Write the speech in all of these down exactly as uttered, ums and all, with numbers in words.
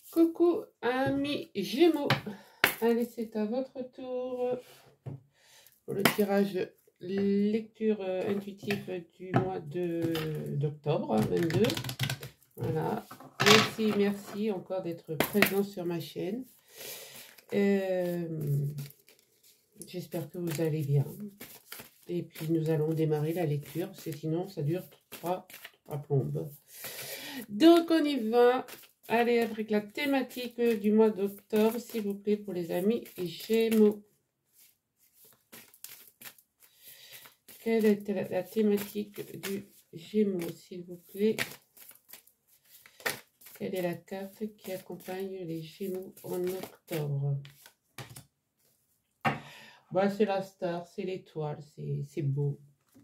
Coucou amis Gémeaux. Allez, c'est à votre tour pour le tirage lecture intuitive du mois d'octobre vingt-deux. Voilà. Merci, merci encore d'être présent sur ma chaîne. Euh, J'espère que vous allez bien. Et puis nous allons démarrer la lecture, parce que sinon ça dure trois, trois plombes. Donc on y va. Allez, avec la thématique du mois d'octobre, s'il vous plaît, pour les amis Gémeaux. Quelle est la, la thématique du Gémeaux, s'il vous plaît? Quelle est la carte qui accompagne les Gémeaux en octobre? Bah, c'est la star, c'est l'étoile, c'est beau.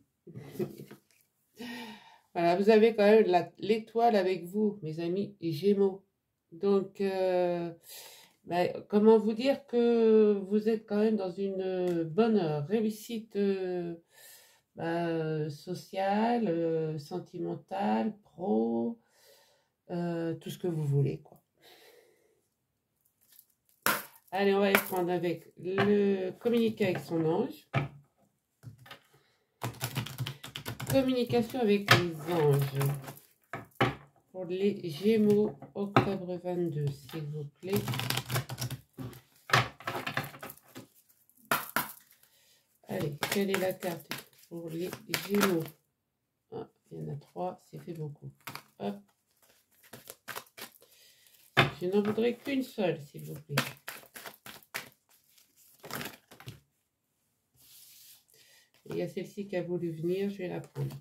Voilà, vous avez quand même l'étoile avec vous, mes amis Gémeaux. Donc, euh, bah, comment vous dire que vous êtes quand même dans une bonne réussite euh, bah, sociale, euh, sentimentale, pro, euh, tout ce que vous voulez, quoi. Allez, on va y prendre avec le communiquer avec son ange. Communication avec les anges. Pour les Gémeaux, octobre vingt-deux, s'il vous plaît. Allez, quelle est la carte pour les Gémeaux? Ah, il y en a trois, c'est fait beaucoup. Hop. Je n'en voudrais qu'une seule, s'il vous plaît. Il y a celle-ci qui a voulu venir, je vais la prendre.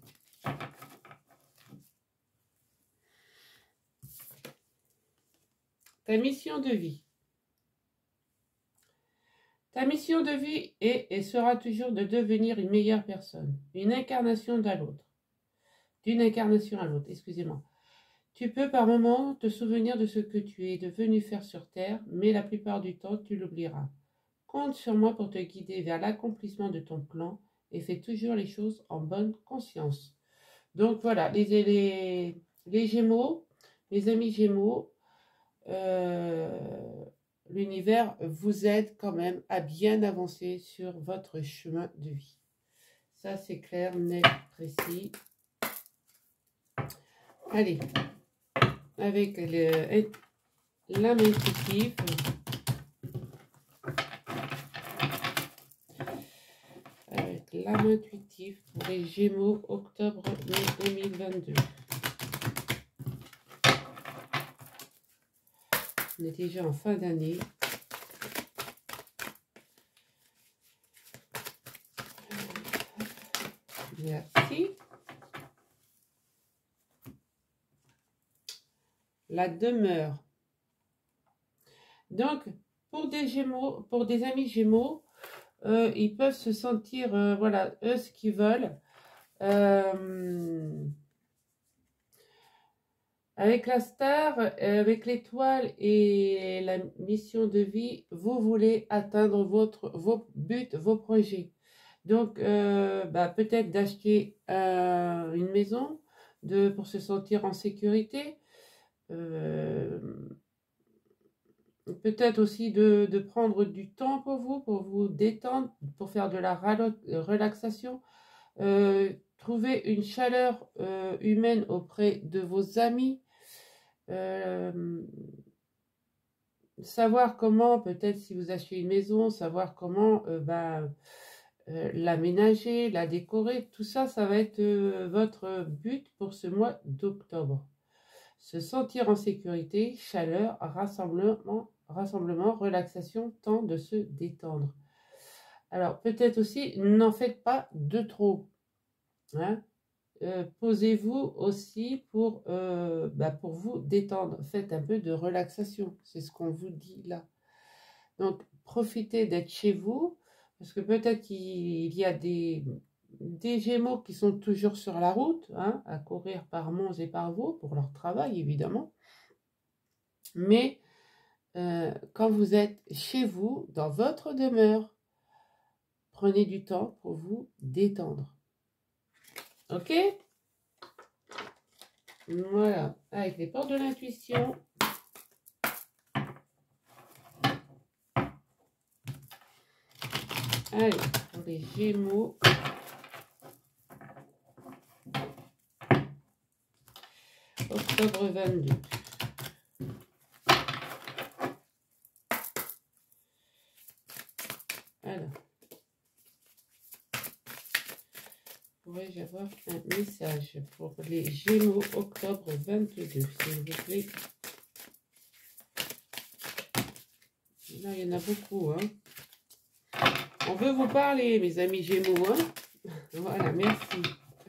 Ta mission de vie. Ta mission de vie est et sera toujours de devenir une meilleure personne, une incarnation d'un l'autre. D'une incarnation à l'autre, excusez-moi. Tu peux par moments te souvenir de ce que tu es devenu faire sur Terre, mais la plupart du temps, tu l'oublieras. Compte sur moi pour te guider vers l'accomplissement de ton plan et fais toujours les choses en bonne conscience. Donc voilà, les, les, les Gémeaux, les amis Gémeaux, euh, l'univers vous aide quand même à bien avancer sur votre chemin de vie. Ça, c'est clair, net, précis. Allez, avec l'âme intuitive. Avec l'âme intuitive pour les Gémeaux, octobre deux mille vingt-deux. On est déjà en fin d'année. Merci. La demeure. Donc, pour des Gémeaux, pour des amis Gémeaux, euh, ils peuvent se sentir, euh, voilà, eux, ce qu'ils veulent. Euh, avec la star, avec l'étoile et la mission de vie, vous voulez atteindre votre, vos buts, vos projets. Donc, euh, bah, peut-être d'acheter euh, une maison de, pour se sentir en sécurité. Euh, peut-être aussi de, de prendre du temps pour vous, pour vous détendre, pour faire de la relaxation. Euh, trouver une chaleur euh, humaine auprès de vos amis. Euh, savoir comment, peut-être si vous achetez une maison, savoir comment euh, bah, euh, l'aménager, la décorer, tout ça, ça va être euh, votre but pour ce mois d'octobre. Se sentir en sécurité, chaleur, rassemblement, rassemblement, relaxation, temps de se détendre. Alors, peut-être aussi, n'en faites pas de trop. Hein? Euh, posez-vous aussi pour, euh, bah pour vous détendre. Faites un peu de relaxation. C'est ce qu'on vous dit là. Donc, profitez d'être chez vous. Parce que peut-être qu'il y a des, des Gémeaux qui sont toujours sur la route, hein, à courir par Mons et par Vaux, pour leur travail, évidemment. Mais euh, quand vous êtes chez vous, dans votre demeure, prenez du temps pour vous détendre. Ok ? Voilà, avec les portes de l'intuition. Allez, pour les Gémeaux. Octobre vingt-deux. Alors. Pourrais-je avoir un message pour les Gémeaux octobre vingt-deux, s'il vous plaît? Là, il y en a beaucoup, hein. On veut vous parler, mes amis Gémeaux, hein. Voilà, merci.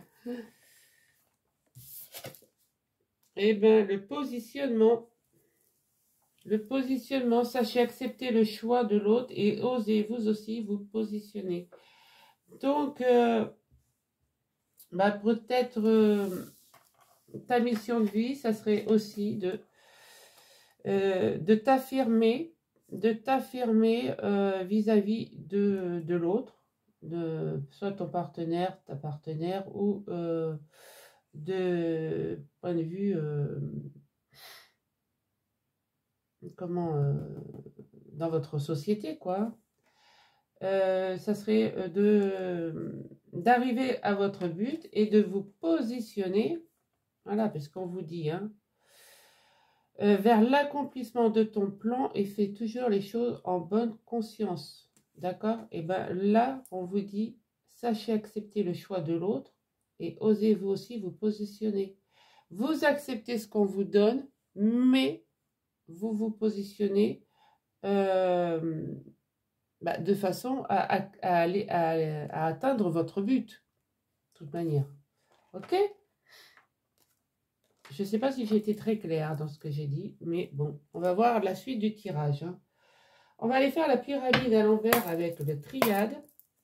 Eh bien, le positionnement, le positionnement, sachez accepter le choix de l'autre et osez vous aussi vous positionner. Donc, euh, bah, peut-être euh, ta mission de vie, ça serait aussi de, euh, de t'affirmer, de t'affirmer euh, vis-à-vis de, de l'autre, de soit ton partenaire, ta partenaire, ou euh, de point de vue, euh, comment, euh, dans votre société, quoi. Euh, ça serait de d'arriver à votre but et de vous positionner, voilà, parce qu'on vous dit, hein, euh, vers l'accomplissement de ton plan et fais toujours les choses en bonne conscience, d'accord? Et bien là, on vous dit, sachez accepter le choix de l'autre et osez vous aussi vous positionner. Vous acceptez ce qu'on vous donne, mais vous vous positionnez euh, bah, de façon à, à, à aller à, à atteindre votre but, de toute manière. Ok? Je ne sais pas si j'ai été très claire dans ce que j'ai dit, mais bon, on va voir la suite du tirage. Hein. On va aller faire la pyramide à l'envers avec le triade.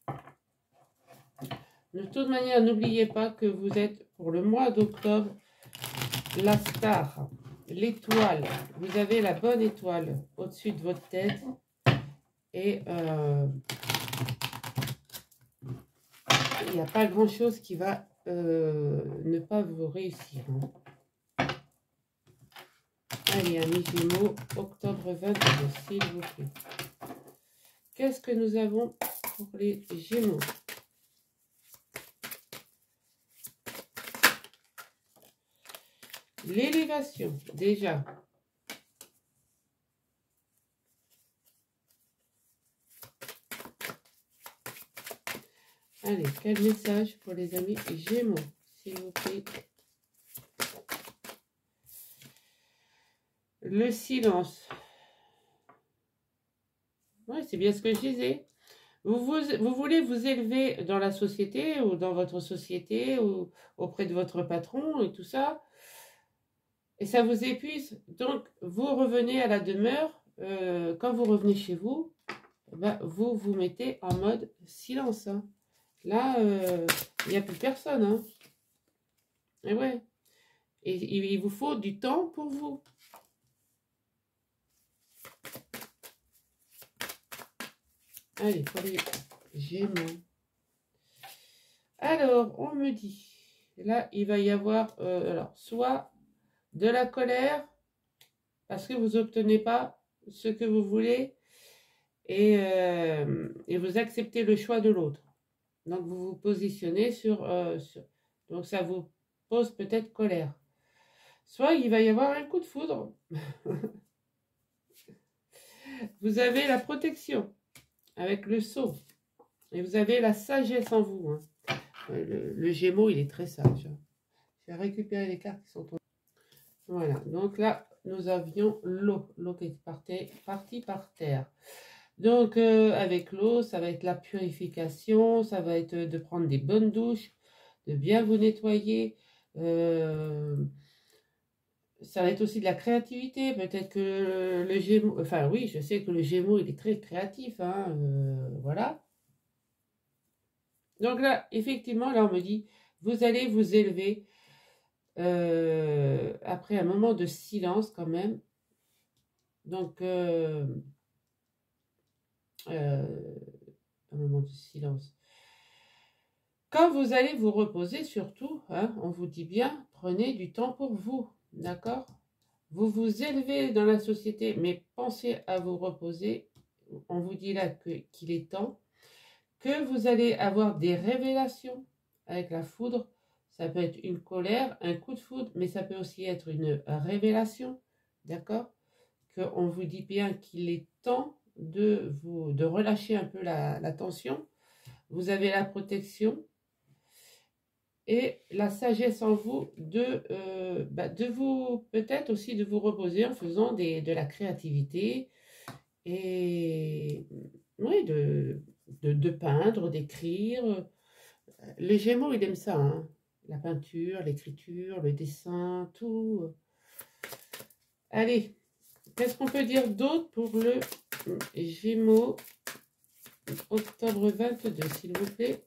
De toute manière, n'oubliez pas que vous êtes, pour le mois d'octobre, la star, l'étoile. Vous avez la bonne étoile au-dessus de votre tête. Et euh, il n'y a pas grand-chose qui va euh, ne pas vous réussir. Hein. Allez, amis Gémeaux, octobre vingt-deux, s'il vous plaît. Qu'est-ce que nous avons pour les Gémeaux? L'élévation, déjà. Allez, quel message pour les amis Gémeaux, s'il vous plaît? Le silence. Oui, c'est bien ce que je disais. Vous, vous, vous voulez vous élever dans la société ou dans votre société ou auprès de votre patron et tout ça. Et ça vous épuise. Donc, vous revenez à la demeure. Euh, quand vous revenez chez vous, ben, vous vous mettez en mode silence. Hein. Là, il euh, n'y a plus personne. Hein. Et ouais. Et il vous faut du temps pour vous. Allez, pour les Gémeaux. Alors, on me dit, là, il va y avoir, euh, alors, soit de la colère, parce que vous n'obtenez pas ce que vous voulez, et, euh, et vous acceptez le choix de l'autre. Donc, vous vous positionnez sur, euh, sur... Donc, ça vous pose peut-être colère. Soit il va y avoir un coup de foudre. Vous avez la protection avec le sceau. Et vous avez la sagesse en vous. Hein. Le, le Gémeaux, il est très sage. Je vais récupérer les cartes qui sont tombées. Voilà. Donc là, nous avions l'eau. L'eau qui est partie, partie par terre. Donc, euh, avec l'eau, ça va être la purification. Ça va être de prendre des bonnes douches. De bien vous nettoyer. Euh, ça va être aussi de la créativité. Peut-être que le, le Gémeaux... Enfin, oui, je sais que le Gémeaux, il est très créatif. Hein, euh, voilà. Donc là, effectivement, là, on me dit, vous allez vous élever euh, après un moment de silence quand même. Donc, euh, euh, un moment de silence. Quand vous allez vous reposer, surtout, hein, on vous dit bien, prenez du temps pour vous, d'accord? Vous vous élevez dans la société, mais pensez à vous reposer. On vous dit là que, qu'il est temps que vous allez avoir des révélations avec la foudre. Ça peut être une colère, un coup de foudre, mais ça peut aussi être une révélation, d'accord? Qu'on vous dit bien qu'il est temps de, vous, de relâcher un peu la, la tension. Vous avez la protection et la sagesse en vous de, euh, bah, de vous, peut-être aussi de vous reposer en faisant des, de la créativité et oui, de, de, de peindre, d'écrire. Les Gémeaux, ils aiment ça, hein. La peinture, l'écriture, le dessin, tout. Allez, qu'est-ce qu'on peut dire d'autre pour le Gémeaux octobre vingt-deux, s'il vous plaît?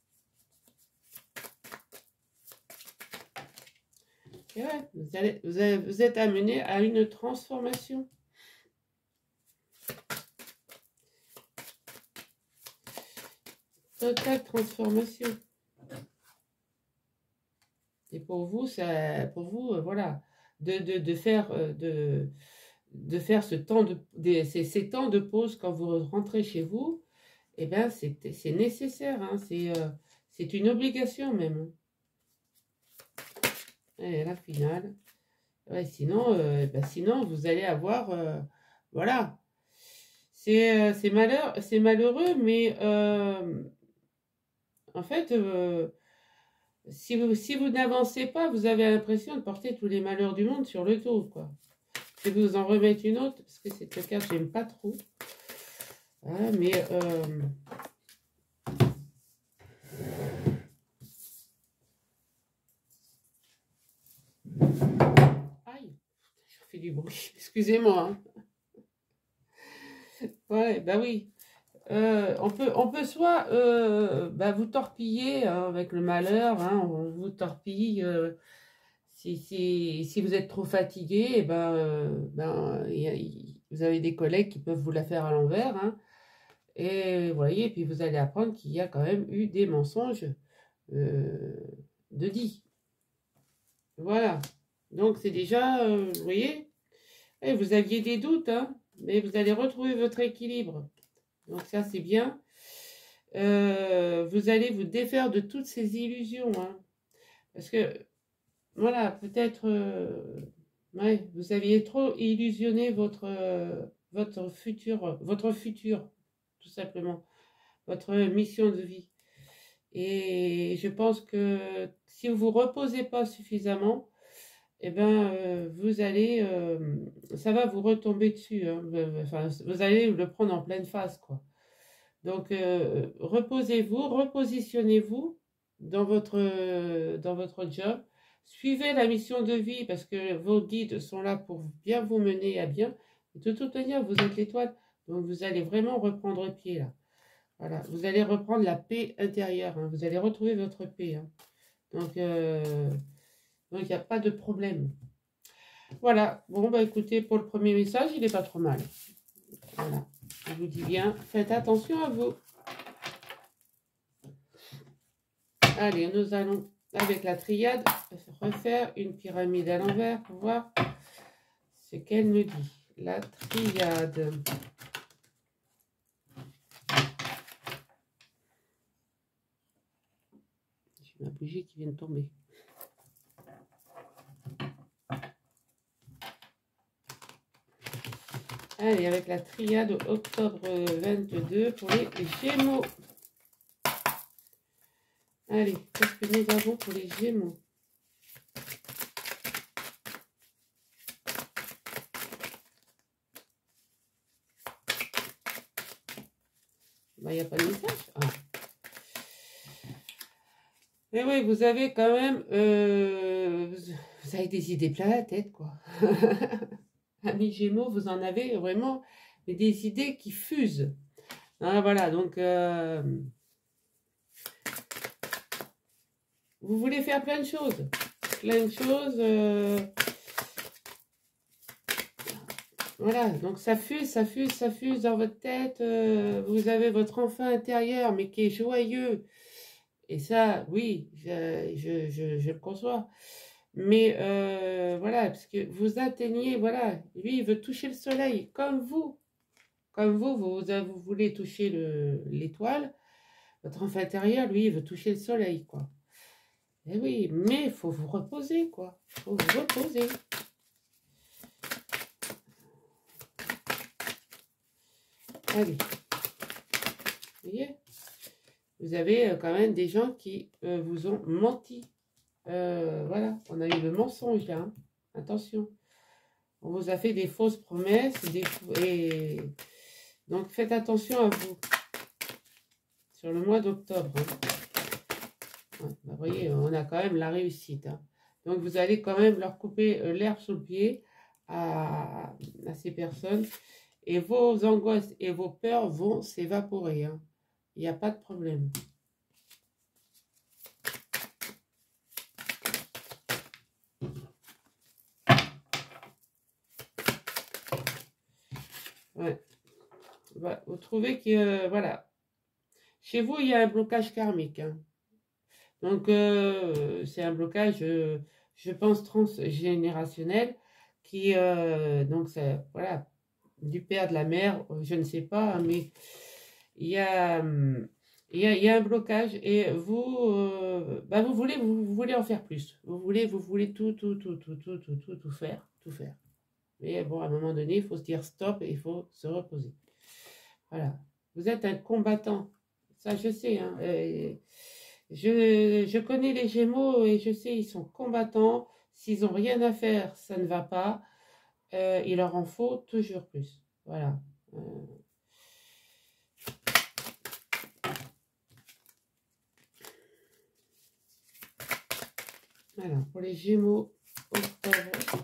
Et ouais, vous, allez, vous, allez, vous êtes amené à une transformation. Totale transformation. Et pour vous, ça, pour vous, euh, voilà, de, de, de faire, euh, de, de faire ce temps de, de ces, ces temps de pause quand vous rentrez chez vous, eh bien, c'est nécessaire, hein, c'est euh, c'est une obligation même. Et la finale. Ouais, sinon, euh, ben, sinon, vous allez avoir, euh, voilà, c'est euh, c'est malheur, c'est malheureux, mais euh, en fait, euh, si vous, si vous n'avancez pas, vous avez l'impression de porter tous les malheurs du monde sur le dos, quoi. Je vais vous en remettre une autre, parce que cette carte, j'aime pas trop. Voilà, mais... Euh... Aïe, je fais du bruit, excusez-moi. Hein. Ouais, bah oui. Euh, on, peut, on peut soit euh, bah, vous torpiller hein, avec le malheur, hein, on vous torpille... Euh, Si, si, si vous êtes trop fatigué, eh ben, euh, ben, y a, y, vous avez des collègues qui peuvent vous la faire à l'envers. Hein, et vous voyez, puis vous allez apprendre qu'il y a quand même eu des mensonges euh, de dit. Voilà. Donc c'est déjà, euh, vous voyez, et vous aviez des doutes, hein, mais vous allez retrouver votre équilibre. Donc ça c'est bien. Euh, vous allez vous défaire de toutes ces illusions. Hein, parce que voilà, peut-être, euh, ouais, vous aviez trop illusionné votre, euh, votre futur, votre futur, tout simplement, votre mission de vie. Et je pense que si vous vous reposez pas suffisamment, eh ben, euh, vous allez, euh, ça va vous retomber dessus. Hein, enfin, vous allez le prendre en pleine face, quoi. Donc, euh, reposez-vous, repositionnez-vous dans votre, dans votre job. Suivez la mission de vie parce que vos guides sont là pour bien vous mener à bien. De toute manière, vous êtes l'étoile. Donc, vous allez vraiment reprendre pied là. Voilà. Vous allez reprendre la paix intérieure. Hein. Vous allez retrouver votre paix. Hein. Donc, euh, donc, il n'y a pas de problème. Voilà. Bon, bah écoutez, pour le premier message, il n'est pas trop mal. Voilà. Je vous dis bien, faites attention à vous. Allez, nous allons, avec la triade, refaire une pyramide à l'envers pour voir ce qu'elle me dit. La triade. J'ai ma bougie qui vient de tomber. Allez, avec la triade octobre vingt-deux pour les Gémeaux. Allez, qu'est-ce que nous avons pour les Gémeaux? Il n'y a pas de message. Ah. Mais oui, vous avez quand même... Euh, vous avez des idées plein la tête, quoi. Amis Gémeaux, vous en avez vraiment des idées qui fusent. Ah, voilà, donc... Euh, vous voulez faire plein de choses. Plein de choses. Euh, voilà, donc ça fuse, ça fuse, ça fuse dans votre tête. Euh, vous avez votre enfant intérieur, mais qui est joyeux. Et ça, oui, je, je, je, je le conçois. Mais euh, voilà, parce que vous atteignez, voilà, lui, il veut toucher le soleil, comme vous. Comme vous, vous, vous voulez toucher l'étoile. Votre enfant intérieur, lui, il veut toucher le soleil, quoi. Eh oui, mais il faut vous reposer, quoi. Il faut vous reposer. Allez. Vous voyez? Vous avez quand même des gens qui euh, vous ont menti. Euh, voilà, on a eu le mensonge, là. Hein. Attention. On vous a fait des fausses promesses. Des... Et... Donc, faites attention à vous. Sur le mois d'octobre. Hein. Ouais, bah, vous voyez, on a quand même la réussite. Hein. Donc, vous allez quand même leur couper euh, l'herbe sous le pied à, à ces personnes. Et vos angoisses et vos peurs vont s'évaporer. Hein. Il n'y a pas de problème. Ouais. Bah, vous trouvez que, euh, voilà. Chez vous, il y a un blocage karmique. Hein. Donc, euh, c'est un blocage, euh, je pense, transgénérationnel qui, euh, donc, c'est, voilà, du père, de la mère, je ne sais pas, hein, mais il y a, il y a, il y a un blocage et vous, euh, bah, vous voulez, vous, vous voulez en faire plus. Vous voulez, vous voulez tout, tout, tout, tout, tout, tout, tout, tout faire, tout faire. Mais bon, à un moment donné, il faut se dire stop et il faut se reposer. Voilà. Vous êtes un combattant. Ça, je sais. Hein. Euh, je, je connais les Gémeaux et je sais, ils sont combattants. S'ils n'ont rien à faire, ça ne va pas. Euh, il leur en faut toujours plus. Voilà. Euh... Voilà. Pour les Gémeaux, octobre.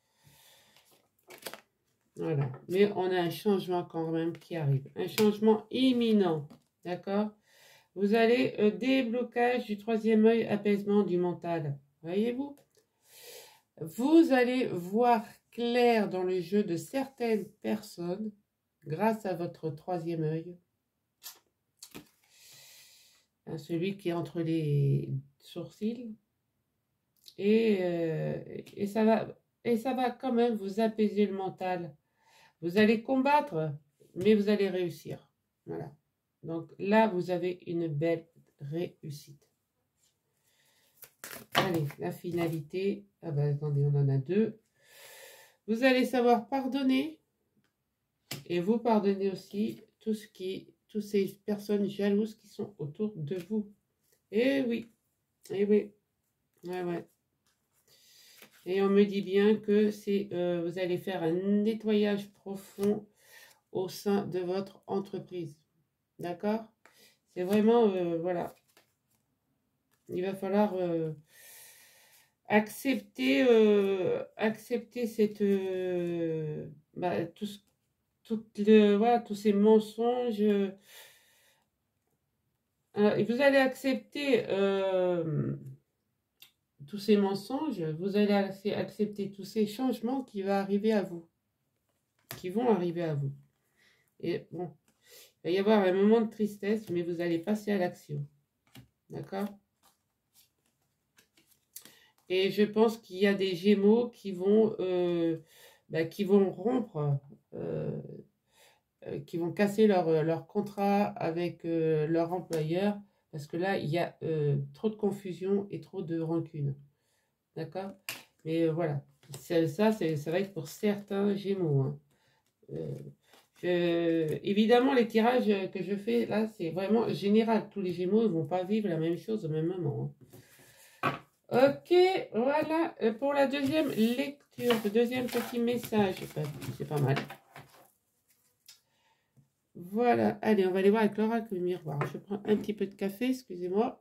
Voilà. Mais on a un changement quand même qui arrive. Un changement imminent. D'accord ? Vous allez euh, déblocage du troisième œil, apaisement du mental. Voyez-vous? Vous allez voir clair dans le jeu de certaines personnes grâce à votre troisième œil. Celui qui est entre les sourcils. Et, euh, et, ça va, et ça va quand même vous apaiser le mental. Vous allez combattre, mais vous allez réussir. Voilà. Donc là, vous avez une belle réussite. Allez, la finalité. Ah ben attendez, on en a deux. Vous allez savoir pardonner. Et vous pardonnez aussi tout ce qui, toutes ces personnes jalouses qui sont autour de vous. Eh oui. Eh oui. Ouais, ouais. Et on me dit bien que c'est, euh, vous allez faire un nettoyage profond au sein de votre entreprise. D'accord? C'est vraiment, euh, voilà. Il va falloir euh, accepter, euh, accepter cette, euh, bah, tout, tout le, voilà, tous ces mensonges. Euh, et vous allez accepter euh, tous ces mensonges, vous allez accepter tous ces changements qui vont arriver à vous. Qui vont arriver à vous. Et bon, il va y avoir un moment de tristesse, mais vous allez passer à l'action. D'accord? Et je pense qu'il y a des Gémeaux qui vont, euh, bah, qui vont rompre, euh, euh, qui vont casser leur, leur contrat avec euh, leur employeur, parce que là, il y a euh, trop de confusion et trop de rancune. D'accord? Mais euh, voilà, ça, ça, ça va être pour certains Gémeaux. Hein. Euh, je, évidemment, les tirages que je fais là, c'est vraiment général. Tous les Gémeaux ne vont pas vivre la même chose au même moment. Hein. Ok, voilà pour la deuxième lecture, le deuxième petit message. C'est pas mal. Voilà, allez, on va aller voir avec l'oracle miroir. Je prends un petit peu de café, excusez-moi.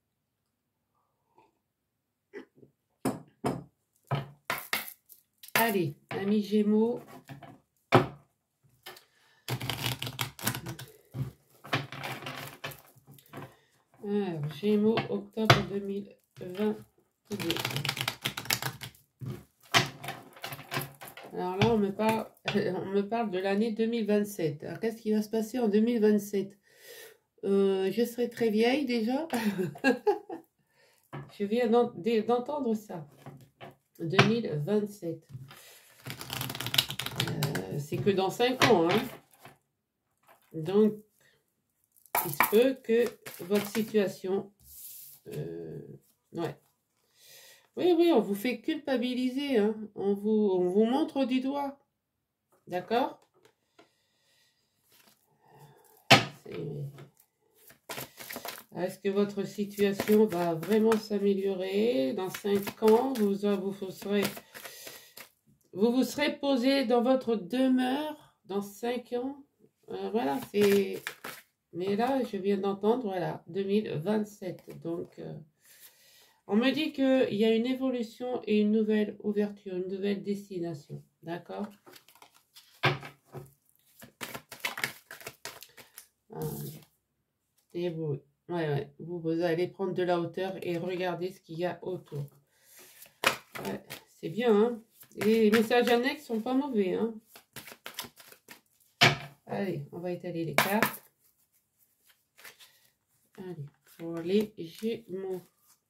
Allez, amis Gémeaux. Alors, Gémeaux, octobre deux mille vingt-deux. Alors là, on me parle, on me parle de l'année deux mille vingt-sept. Alors, qu'est-ce qui va se passer en deux mille vingt-sept? euh, Je serai très vieille déjà. Je viens d'entendre ça. deux mille vingt-sept. Euh, C'est que dans cinq ans. Hein. Donc, il se peut que votre situation... Euh, ouais. Oui, oui, on vous fait culpabiliser, hein. On vous, on vous montre du doigt. D'accord? Est-ce que votre situation va vraiment s'améliorer? Dans cinq ans, vous, vous, vous, serez, vous vous serez posé dans votre demeure dans cinq ans. Euh, voilà, c'est... Mais là, je viens d'entendre, voilà, deux mille vingt-sept. Donc, euh, on me dit qu'il y a une évolution et une nouvelle ouverture, une nouvelle destination. D'accord? Ah, et vous, ouais, ouais, vous, vous allez prendre de la hauteur et regarder ce qu'il y a autour. Ouais, c'est bien, hein? Les messages annexes sont pas mauvais, hein? Allez, on va étaler les cartes. Allez, pour les Gémeaux.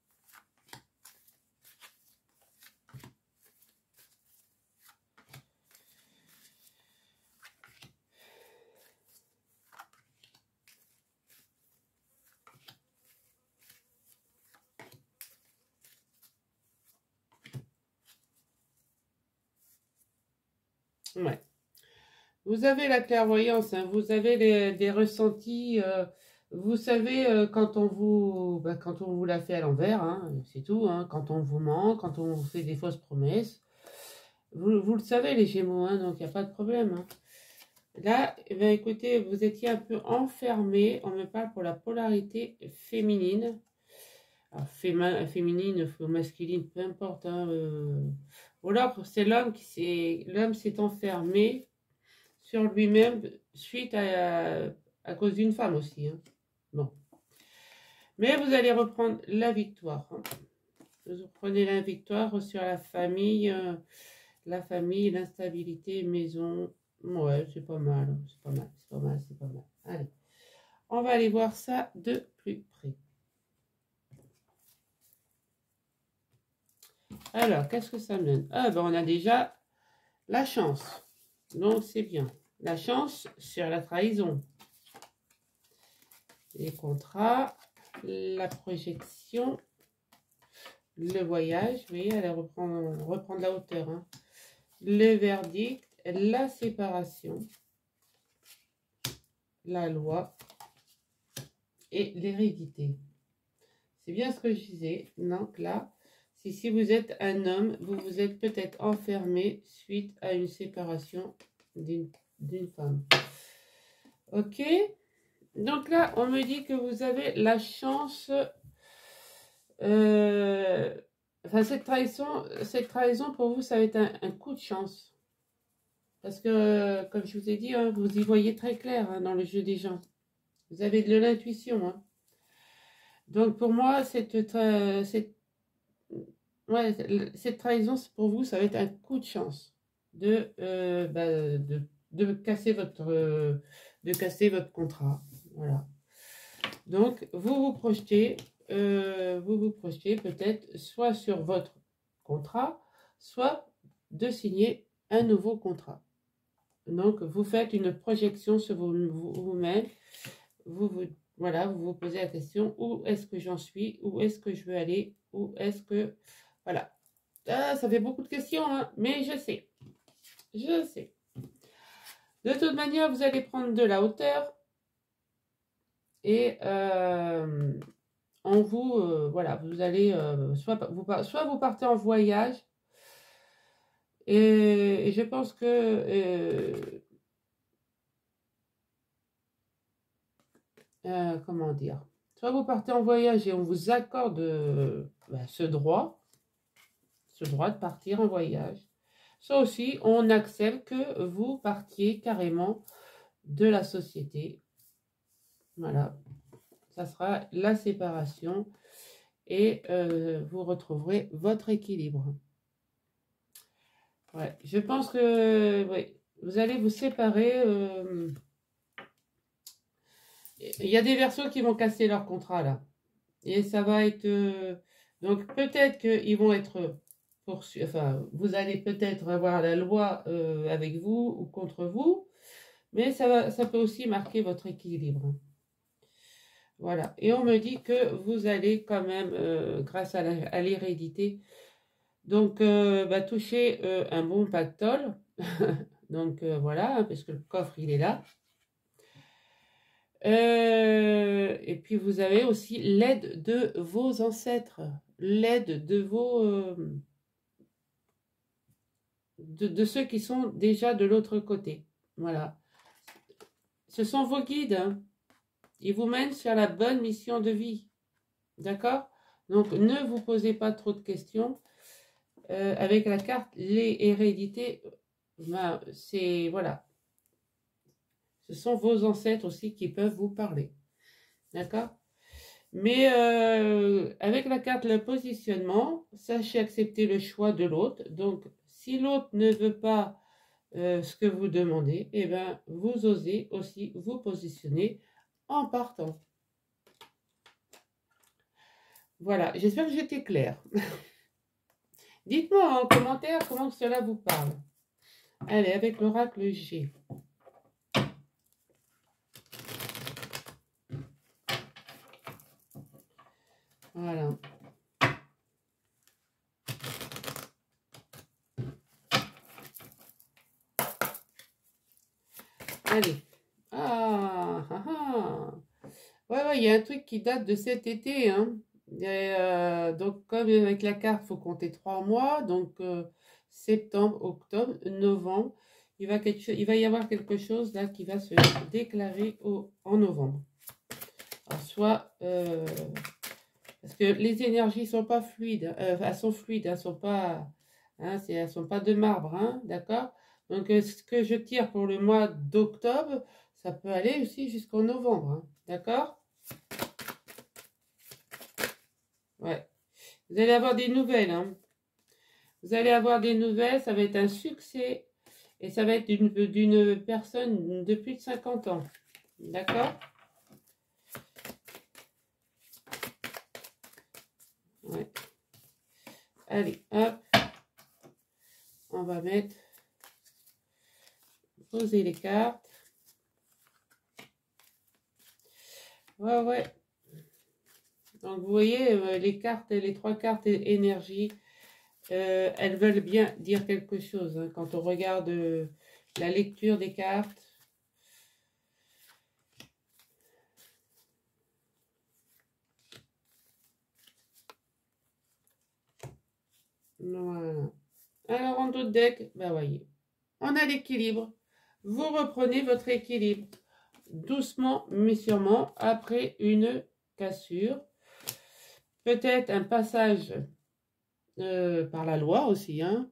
Ouais. Vous avez la clairvoyance, hein, vous avez les, des ressentis, euh, vous savez euh, quand on vous bah, quand on vous la fait à l'envers, hein, c'est tout, hein, quand on vous ment, quand on vous fait des fausses promesses, vous, vous le savez les Gémeaux, hein, donc il n'y a pas de problème. Hein. Là, eh bien, écoutez, vous étiez un peu enfermé, on me parle pour la polarité féminine, alors, féma, féminine ou masculine, peu importe, hein, euh, ou alors c'est l'homme qui s'est, l'homme s'est enfermé sur lui-même suite à, à cause d'une femme aussi. Hein. Bon. Mais vous allez reprendre la victoire. Hein. Vous prenez la victoire sur la famille, euh, la famille, l'instabilité, maison. Ouais, c'est pas mal, c'est pas mal, c'est pas mal, c'est pas mal. Allez, on va aller voir ça de plus près. Alors, qu'est-ce que ça me donne? Ah, ben on a déjà la chance. Donc, c'est bien. La chance sur la trahison. Les contrats, la projection, le voyage, vous voyez, elle reprend, reprend de la hauteur. Hein. Le verdict, la séparation, la loi et l'hérédité. C'est bien ce que je disais. Donc là, si, si vous êtes un homme, vous vous êtes peut-être enfermé suite à une séparation d'une femme. Ok? Donc là, on me dit que vous avez la chance... Euh, enfin, cette trahison, cette trahison, pour vous, ça va être un, un coup de chance. Parce que, comme je vous ai dit, hein, vous y voyez très clair hein, dans le jeu des gens. Vous avez de l'intuition. Hein. Donc, pour moi, cette, tra cette, ouais, cette trahison, pour vous, ça va être un coup de chance de, euh, bah, de, de, casser votre, euh, de casser votre contrat. Voilà. Donc, vous vous projetez, euh, vous vous projetez peut-être soit sur votre contrat, soit de signer un nouveau contrat. Donc, vous faites une projection sur vous-même. Vous, vous, voilà, vous vous posez la question, où est-ce que j'en suis? Où est-ce que je veux aller? Où est-ce que... Voilà. Ah, ça fait beaucoup de questions, hein, mais je sais. Je sais. De toute manière, vous allez prendre de la hauteur. Et euh, on vous, euh, voilà, vous allez, euh, soit, vous, soit vous partez en voyage, et, et je pense que, euh, euh, comment dire, soit vous partez en voyage et on vous accorde euh, bah, ce droit, ce droit de partir en voyage, soit aussi on accepte que vous partiez carrément de la société, voilà, ça sera la séparation. Et euh, vous retrouverez votre équilibre. Ouais, je pense que ouais, vous allez vous séparer. Euh, il y a des versions qui vont casser leur contrat là. Et ça va être... Euh, donc peut-être qu'ils vont être poursuivis. Enfin, vous allez peut-être avoir la loi euh, avec vous ou contre vous. Mais ça, va, ça peut aussi marquer votre équilibre. Voilà. Et on me dit que vous allez quand même, euh, grâce à l'hérédité, donc euh, bah, toucher euh, un bon pactole. Donc euh, voilà, hein, parce que le coffre, il est là. Euh, et puis vous avez aussi l'aide de vos ancêtres, l'aide de vos euh, de, de ceux qui sont déjà de l'autre côté. Voilà. Ce sont vos guides, hein. Ils vous mènent sur la bonne mission de vie. D'accord? Donc ne vous posez pas trop de questions. Euh, avec la carte, les hérédités, ben, c'est voilà. Ce sont vos ancêtres aussi qui peuvent vous parler. D'accord? Mais euh, avec la carte le positionnement, sachez accepter le choix de l'autre. Donc, si l'autre ne veut pas euh, ce que vous demandez, eh ben, vous osez aussi vous positionner en partant. Voilà, j'espère que j'étais claire. Dites-moi en commentaire comment cela vous parle. Allez, avec l'oracle G. Voilà. Allez. Ah, ah, ah. Ouais, ouais, il y a un truc qui date de cet été, hein. Et, euh, donc, comme avec la carte, il faut compter trois mois. Donc, euh, septembre, octobre, novembre. Il va, quelque, il va y avoir quelque chose là qui va se déclarer au, en novembre. Alors, soit... Euh, parce que les énergies ne sont pas fluides. Euh, elles sont fluides, elles ne sont pas... Hein, elles sont pas de marbre, hein, d'accord? Donc, euh, ce que je tire pour le mois d'octobre, ça peut aller aussi jusqu'en novembre, hein, d'accord? Ouais. Vous allez avoir des nouvelles, hein. Vous allez avoir des nouvelles, ça va être un succès. Et ça va être d'une personne de plus de cinquante ans. D'accord? Ouais. Allez, hop. On va mettre... Poser les cartes. Ouais, ouais. Donc, vous voyez, euh, les cartes, les trois cartes énergie, euh, elles veulent bien dire quelque chose. Hein, quand on regarde euh, la lecture des cartes. Voilà. Alors, en d'autres deck, ben voyez, on a l'équilibre. Vous reprenez votre équilibre. Doucement, mais sûrement, après une cassure. Peut-être un passage euh, par la loi aussi, hein.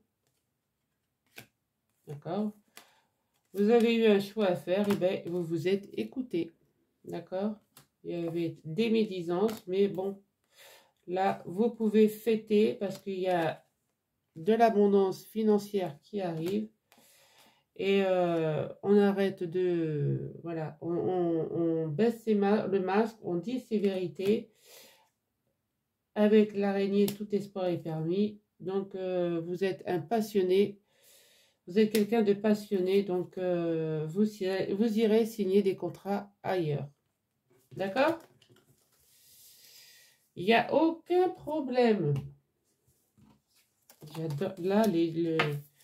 D'accord? Vous avez eu un choix à faire, et bien vous vous êtes écouté. D'accord? Il y avait des médisances, mais bon, là, vous pouvez fêter parce qu'il y a de l'abondance financière qui arrive. Et euh, on arrête de... Voilà, on, on, on baisse ses ma le masque, on dit ses vérités. Avec l'araignée, tout espoir est permis. Donc, euh, vous êtes un passionné. Vous êtes quelqu'un de passionné. Donc, euh, vous, vous irez signer des contrats ailleurs. D'accord? Il n'y a aucun problème. J'adore. Là, les... les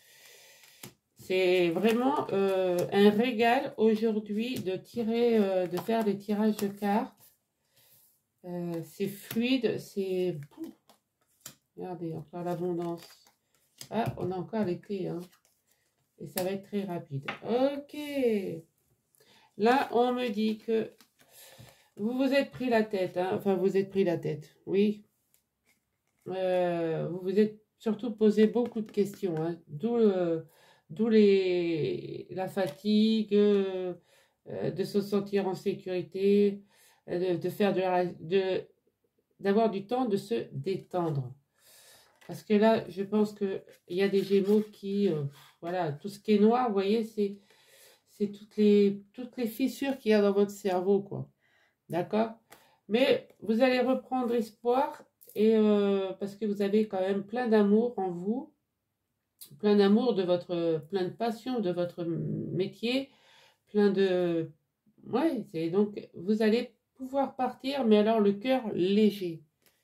c'est vraiment euh, un régal aujourd'hui de tirer, euh, de faire des tirages de cartes. Euh, c'est fluide, c'est... Regardez, encore l'abondance. Ah, on a encore les clés, hein. Et ça va être très rapide. Ok. Là, on me dit que vous vous êtes pris la tête, hein. Enfin, vous êtes pris la tête, oui. Euh, vous vous êtes surtout posé beaucoup de questions, hein. D'où le... D'où les... la fatigue, euh, de se sentir en sécurité, de, de faire de, la, de d'avoir du temps de se détendre. Parce que là, je pense qu'il y a des Gémeaux qui, euh, voilà, tout ce qui est noir, vous voyez, c'est c'est toutes les, toutes les fissures qu'il y a dans votre cerveau, quoi. D'accord? Mais vous allez reprendre espoir, et euh, parce que vous avez quand même plein d'amour en vous, plein d'amour de votre, plein de passion de votre métier, plein de... Ouais, c'est donc, vous allez pouvoir partir, mais alors le cœur léger.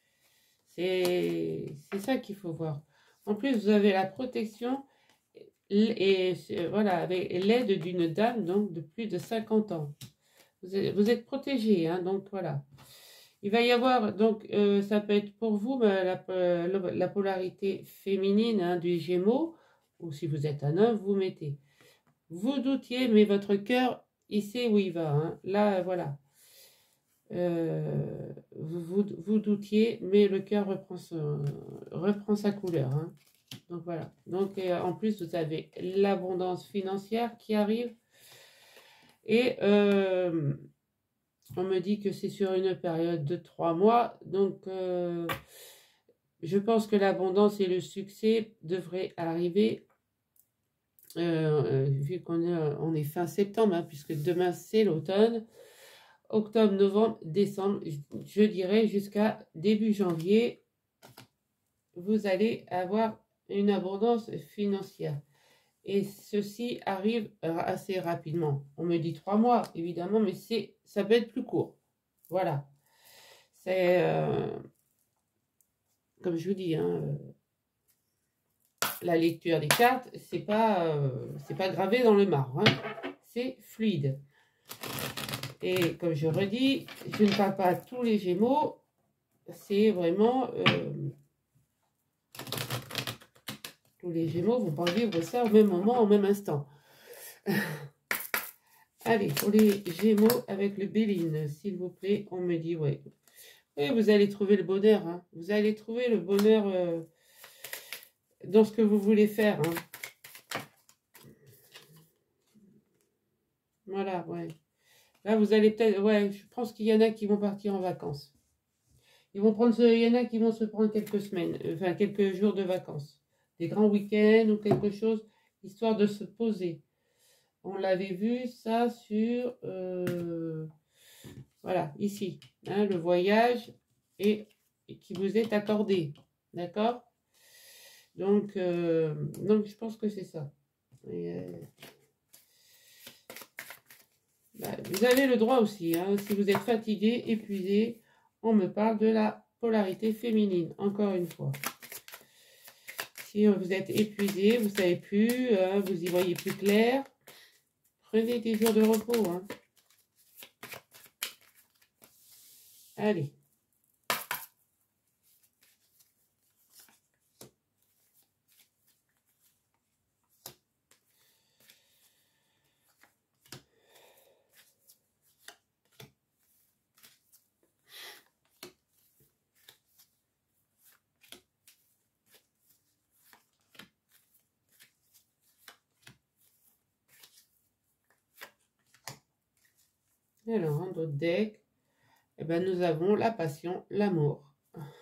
C'est ça qu'il faut voir. En plus, vous avez la protection et, et voilà, avec l'aide d'une dame donc de plus de cinquante ans. Vous êtes, vous êtes protégé, hein, donc voilà. Il va y avoir, donc euh, ça peut être pour vous bah, la, la, la polarité féminine hein, du Gémeaux, ou si vous êtes un homme, vous mettez. Vous doutiez, mais votre cœur, il sait où il va. Hein. Là, voilà. Euh, vous, vous, vous doutiez, mais le cœur reprend, son, reprend sa couleur. Hein. Donc voilà. Donc euh, en plus, vous avez l'abondance financière qui arrive. Et euh, on me dit que c'est sur une période de trois mois. Donc euh, je pense que l'abondance et le succès devraient arriver. Euh, vu qu'on est, on est fin septembre, hein, puisque demain c'est l'automne. Octobre, novembre, décembre, je dirais jusqu'à début janvier, vous allez avoir une abondance financière. Et ceci arrive assez rapidement. On me dit trois mois, évidemment, mais c'est, ça peut être plus court. Voilà. C'est, euh, comme je vous dis, hein, la lecture des cartes, c'est pas, euh, c'est pas gravé dans le marbre. Hein. C'est fluide. Et comme je redis, je ne parle pas à tous les Gémeaux. C'est vraiment... Euh, tous les Gémeaux vont pas vivre ça au même moment, au même instant. Allez, pour les Gémeaux avec le Béline, s'il vous plaît, on me dit, ouais. Et vous allez trouver le bonheur. Hein. Vous allez trouver le bonheur euh, dans ce que vous voulez faire. Hein. Voilà, ouais. Là, vous allez peut-être... Ouais, je pense qu'il y en a qui vont partir en vacances. Ils vont prendre... Il y en a qui vont se prendre quelques semaines, enfin, quelques jours de vacances. Des grands week-ends ou quelque chose, histoire de se poser. On l'avait vu, ça, sur... Euh, voilà, ici. Hein, le voyage et, et qui vous est accordé. D'accord ? Donc, euh, donc, je pense que c'est ça. Et, euh, bah, vous avez le droit aussi, hein, si vous êtes fatigué, épuisé, on me parle de la polarité féminine, encore une fois. Si vous êtes épuisé, vous ne savez plus, hein, vous y voyez plus clair, prenez des jours de repos. Hein. Allez. Alors, un autre deck, eh ben, nous avons la passion, l'amour.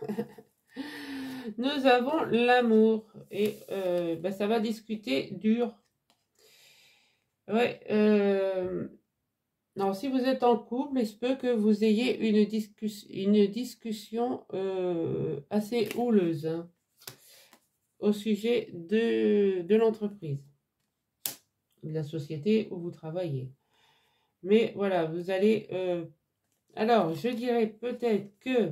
Nous avons l'amour. Et euh, ben, ça va discuter dur. Ouais. Euh, alors, si vous êtes en couple, il se peut que vous ayez une, discuss une discussion euh, assez houleuse hein, au sujet de, de l'entreprise, de la société où vous travaillez. Mais voilà, vous allez... Euh, alors, je dirais peut-être que...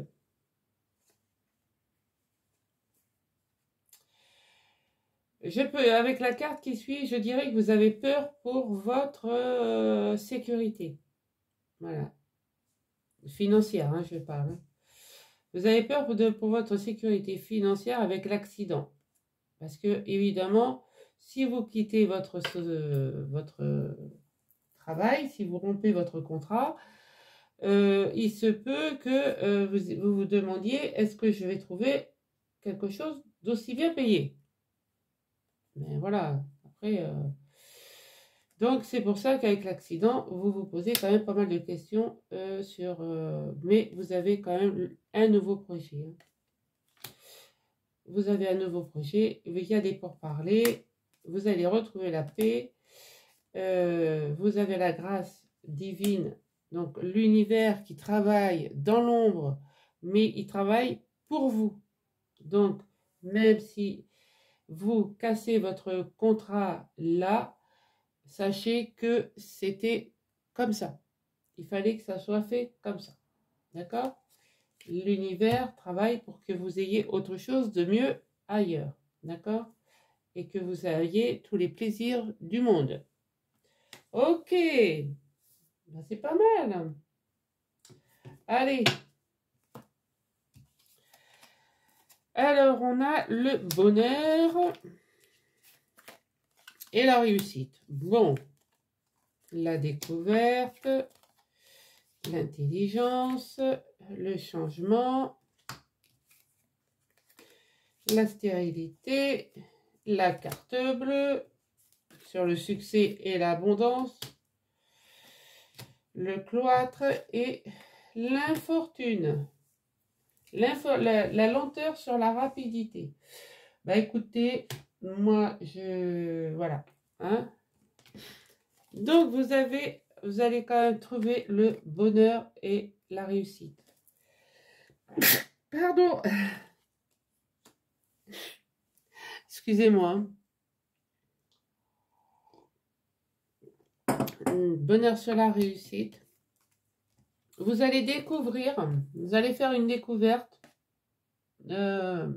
Je peux, avec la carte qui suit, je dirais que vous avez peur pour votre euh, sécurité. Voilà. Financière, hein, je parle. Hein. Vous avez peur pour, de, pour votre sécurité financière avec l'accident. Parce que, évidemment, si vous quittez votre, euh, votre travail, si vous rompez votre contrat, euh, il se peut que euh, vous, vous vous demandiez, est-ce que je vais trouver quelque chose d'aussi bien payé? Mais voilà, après... Euh... Donc, c'est pour ça qu'avec l'accident, vous vous posez quand même pas mal de questions euh, sur... Euh... Mais vous avez quand même un nouveau projet. Hein. Vous avez un nouveau projet, il y a des pourparlers, vous allez retrouver la paix, euh, vous avez la grâce divine, donc l'univers qui travaille dans l'ombre, mais il travaille pour vous. Donc, même si vous cassez votre contrat là, sachez que c'était comme ça. Il fallait que ça soit fait comme ça. D'accord? L'univers travaille pour que vous ayez autre chose de mieux ailleurs. D'accord? Et que vous ayez tous les plaisirs du monde. Ok, ben, c'est pas mal. Allez. Alors, on a le bonheur et la réussite. Bon, la découverte, l'intelligence, le changement, la stérilité, la carte bleue, sur le succès et l'abondance, le cloître et l'infortune. La, la lenteur sur la rapidité. Bah écoutez, moi je... Voilà. Hein. Donc vous avez, vous allez quand même trouver le bonheur et la réussite. Pardon. Excusez-moi. Bonheur sur la réussite. Vous allez découvrir, vous allez faire une découverte euh,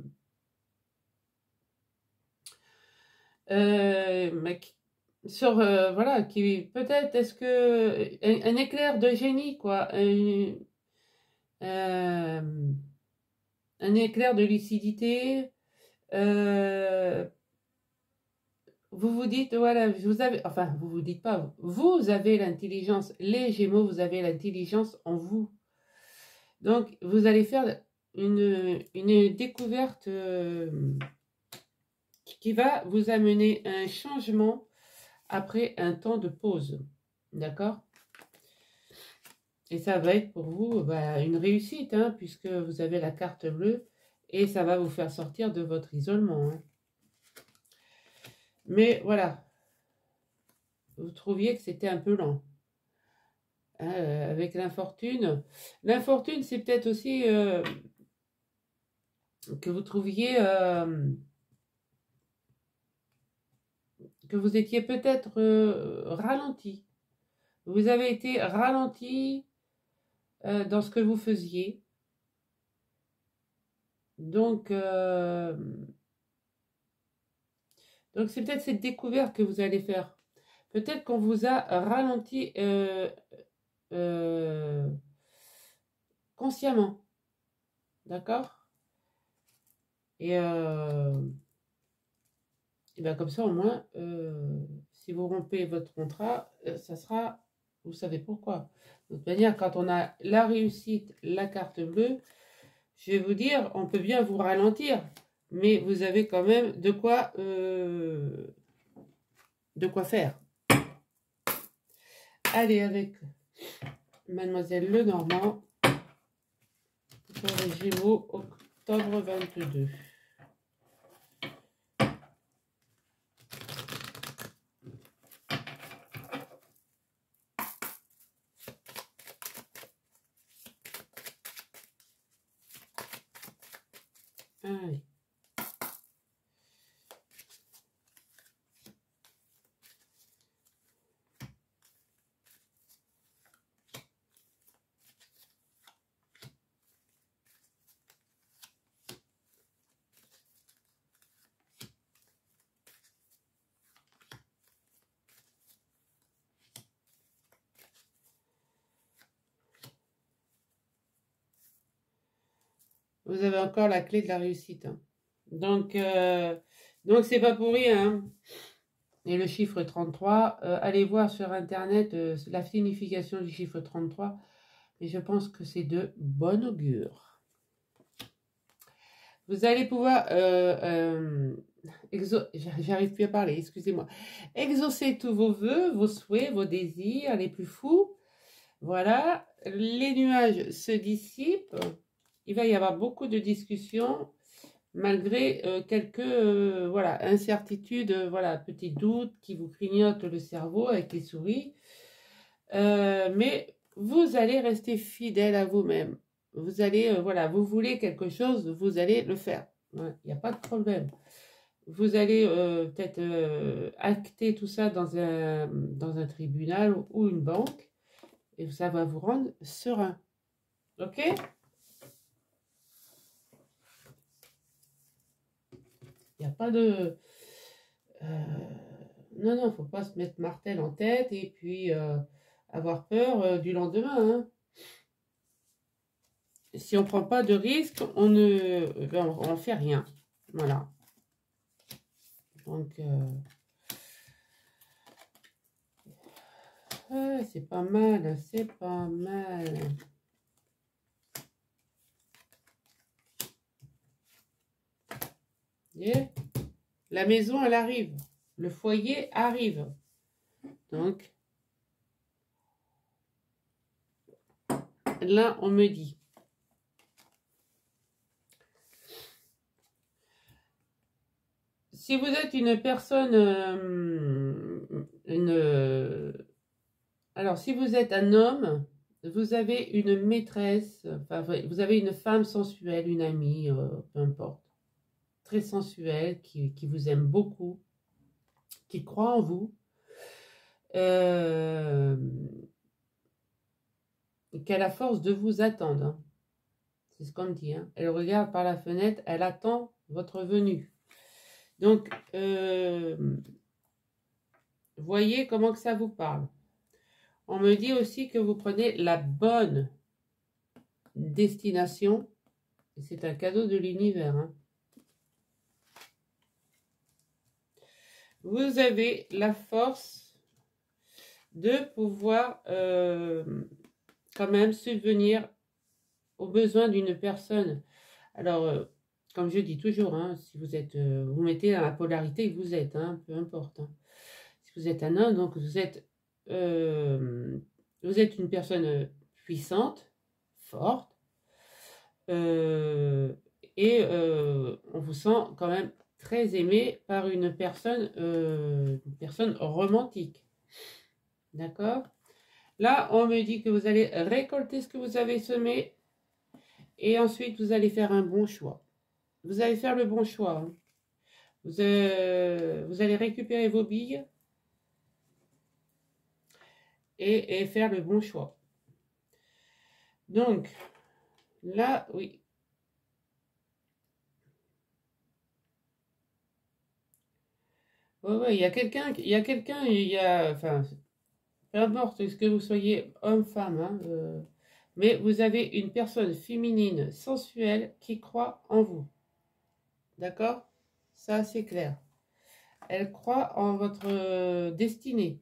euh, sur, euh, voilà, qui peut-être, est-ce que, un, un éclair de génie, quoi, un, euh, un éclair de lucidité, euh, vous vous dites, voilà, vous avez, enfin, vous vous dites pas, vous avez l'intelligence, les Gémeaux, vous avez l'intelligence en vous. Donc, vous allez faire une, une découverte euh, qui va vous amener un changement après un temps de pause. D'accord? Et ça va être pour vous bah, une réussite, hein, puisque vous avez la carte bleue et ça va vous faire sortir de votre isolement. Hein. Mais voilà, vous trouviez que c'était un peu lent. Hein, euh, avec l'infortune. L'infortune, c'est peut-être aussi euh, que vous trouviez... Euh, que vous étiez peut-être euh, ralenti. Vous avez été ralenti euh, dans ce que vous faisiez. Donc, euh, donc c'est peut-être cette découverte que vous allez faire. Peut-être qu'on vous a ralenti euh, euh, consciemment. D'accord? Et, euh, et bien comme ça, au moins, euh, si vous rompez votre contrat, euh, ça sera, vous savez pourquoi. De toute manière, quand on a la réussite, la carte bleue, je vais vous dire, on peut bien vous ralentir, mais vous avez quand même de quoi, euh, de quoi faire. Allez, avec Mademoiselle Lenormand, pour les Gémeaux, octobre vingt-deux. Allez. Vous avez encore la clé de la réussite. Hein. Donc, euh, donc c'est pas pour rien. Hein. Et le chiffre trente-trois, euh, allez voir sur Internet euh, la signification du chiffre trente-trois. Et je pense que c'est de bon augure. Vous allez pouvoir... Euh, euh, exo... J'arrive plus à parler, excusez-moi. Exaucer tous vos vœux, vos souhaits, vos désirs les plus fous. Voilà. Les nuages se dissipent. Il va y avoir beaucoup de discussions, malgré euh, quelques euh, voilà, incertitudes, euh, voilà, petits doutes qui vous clignotent le cerveau avec les souris. Euh, mais vous allez rester fidèle à vous-même. Vous allez, euh, voilà, vous voulez quelque chose, vous allez le faire. Il ouais, n'y a pas de problème. Vous allez euh, peut-être euh, acter tout ça dans un, dans un tribunal ou une banque, et ça va vous rendre serein. Ok? Il n'y a pas de... Euh, non, non, il ne faut pas se mettre martel en tête et puis euh, avoir peur euh, du lendemain. Hein. Si on ne prend pas de risque, on ne ben, on, on fait rien. Voilà. Donc, euh, ouais, c'est pas mal, c'est pas mal. Yeah. La maison, elle arrive. Le foyer arrive. Donc, là, on me dit. Si vous êtes une personne, euh, une, alors si vous êtes un homme, vous avez une maîtresse, enfin, vous avez une femme sensuelle, une amie, euh, peu importe, très sensuelle, qui, qui vous aime beaucoup, qui croit en vous, euh, qui a la force de vous attendre. Hein. C'est ce qu'on me dit. Hein. Elle regarde par la fenêtre, elle attend votre venue. Donc, euh, voyez comment que ça vous parle. On me dit aussi que vous prenez la bonne destination. C'est un cadeau de l'univers. Hein. Vous avez la force de pouvoir euh, quand même subvenir aux besoins d'une personne. Alors, euh, comme je dis toujours, hein, si vous êtes, euh, vous mettez dans la polarité que vous êtes, hein, peu importe. Hein. Si vous êtes un homme, donc vous êtes, euh, vous êtes une personne puissante, forte, euh, et euh, on vous sent quand même très aimé par une personne, euh, une personne romantique. D'accord? Là, on me dit que vous allez récolter ce que vous avez semé et ensuite vous allez faire un bon choix. Vous allez faire le bon choix. Hein. Vous, euh, vous allez récupérer vos billes et, et faire le bon choix. Donc, là, oui. Ouais, ouais, il y a quelqu'un, il y a quelqu'un, il y a, enfin, peu importe ce que vous soyez homme, femme, hein, euh, mais vous avez une personne féminine, sensuelle, qui croit en vous. D'accord? Ça, c'est clair. Elle croit en votre euh, destinée.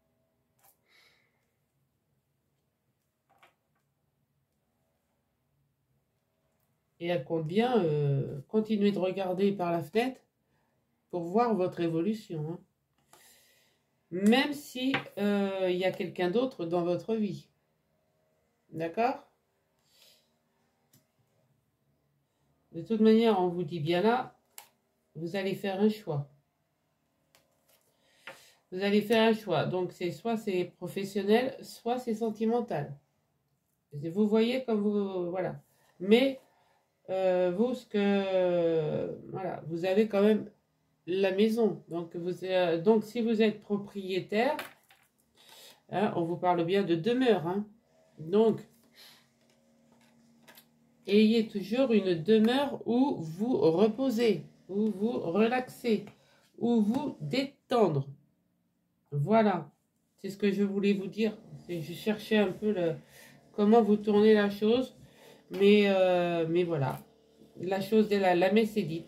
Et elle compte bien euh, continuer de regarder par la fenêtre pour voir votre évolution. Hein. Même si euh, il y a quelqu'un d'autre dans votre vie. D'accord? De toute manière, on vous dit bien là, vous allez faire un choix. Vous allez faire un choix. Donc, c'est soit c'est professionnel, soit c'est sentimental. Vous voyez comme vous... Voilà. Mais, euh, vous, ce que... Voilà, vous avez quand même la maison. Donc, vous, euh, donc si vous êtes propriétaire, hein, on vous parle bien de demeure. Hein. Donc, ayez toujours une demeure où vous reposez, où vous relaxez, où vous détendre. Voilà, c'est ce que je voulais vous dire. Je cherchais un peu le, comment vous tournez la chose, mais, euh, mais voilà, la chose de la, la messe est dite.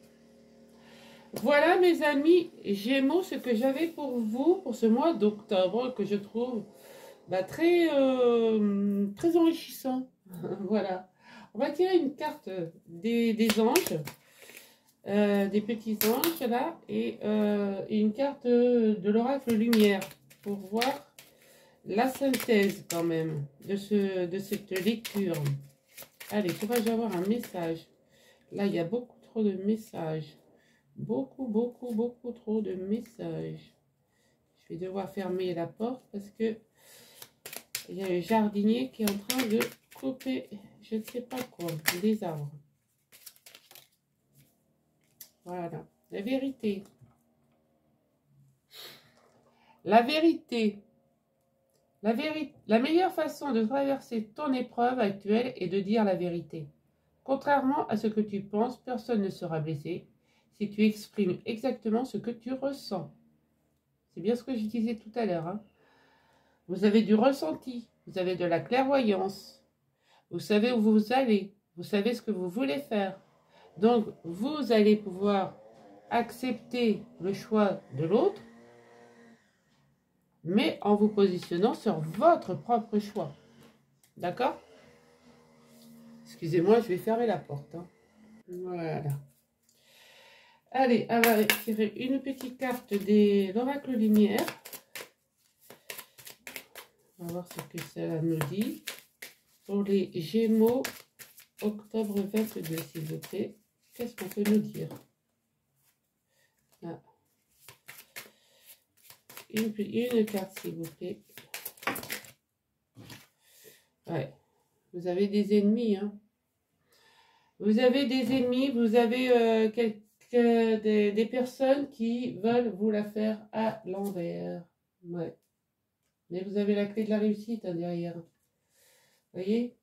Voilà mes amis Gémeaux, ce que j'avais pour vous pour ce mois d'octobre que je trouve bah, très, euh, très enrichissant. Voilà. On va tirer une carte des, des anges, euh, des petits anges là, et, euh, et une carte de l'oracle lumière pour voir la synthèse quand même de, ce, de cette lecture. Allez, pourrais-je avoir un message? Là, il y a beaucoup trop de messages. Beaucoup, beaucoup, beaucoup trop de messages. Je vais devoir fermer la porte parce que il y a le jardinier qui est en train de couper, je ne sais pas quoi, des arbres. Voilà, la vérité. La vérité. La, la meilleure façon de traverser ton épreuve actuelle est de dire la vérité. Contrairement à ce que tu penses, personne ne sera blessé si tu exprimes exactement ce que tu ressens. C'est bien ce que je disais tout à l'heure. Hein. Vous avez du ressenti, vous avez de la clairvoyance, vous savez où vous allez, vous savez ce que vous voulez faire. Donc, vous allez pouvoir accepter le choix de l'autre, mais en vous positionnant sur votre propre choix. D'accord? Excusez-moi, je vais fermer la porte. Hein. Voilà. Allez, on va tirer une petite carte de l'oracle lumière. On va voir ce que ça nous dit. Pour les Gémeaux, octobre vingt-deux, s'il vous plaît. Qu'est-ce qu'on peut nous dire? Ah. Une, une carte, s'il vous plaît. Ouais. Vous avez des ennemis, hein. Vous avez des ennemis, vous avez euh, quelques, des, des personnes qui veulent vous la faire à l'envers. Ouais. Mais vous avez la clé de la réussite hein, derrière. Vous voyez?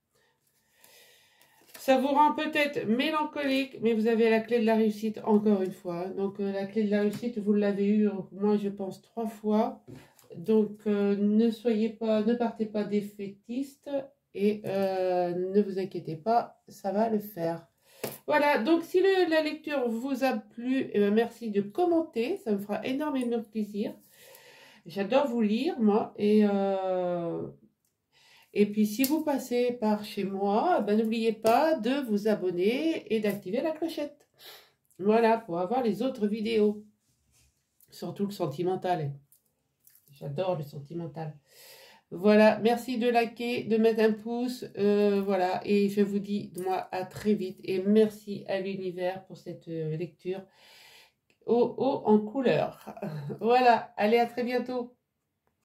Ça vous rend peut-être mélancolique, mais vous avez la clé de la réussite encore une fois. Donc euh, la clé de la réussite, vous l'avez eue, moi je pense, trois fois. Donc euh, ne soyez pas, ne partez pas défaitiste. Et euh, ne vous inquiétez pas, ça va le faire. Voilà, donc si le, la lecture vous a plu, eh bien, merci de commenter, ça me fera énormément plaisir. J'adore vous lire, moi. Et, euh, et puis si vous passez par chez moi, ben, n'oubliez pas de vous abonner et d'activer la clochette. Voilà, pour avoir les autres vidéos. Surtout le sentimental. J'adore le sentimental. Voilà, merci de liker, de mettre un pouce, euh, voilà, et je vous dis, moi, à très vite, et merci à l'univers pour cette lecture haut, haut en couleur. Voilà, allez, à très bientôt.